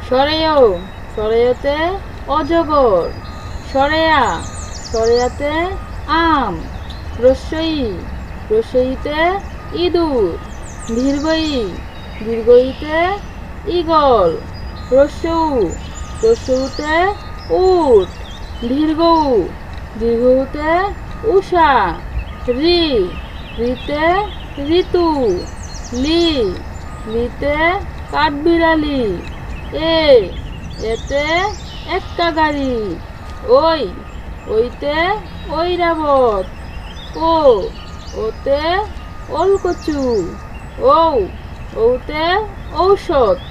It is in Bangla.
সরেয়, সরেয়তে অজগর। সরেয়া, সরেয়াতে আম। রস্যই, রস্যইতে ইঁদুর। দীর্ঘই, দীর্ঘইতে ঈগল। রস্যউ, রস্যউতে উট। দীর্ঘউ, দীর্ঘউতে উষা। রি, রিতে ঋতু। লি, লিতে কাঠবিড়ালি। এ, এতে এক্কা গাড়ি। ওই, ওইতে ঐরাবত। ও, ওতে ওলকচু। ঔ, ওতে ঔষধ।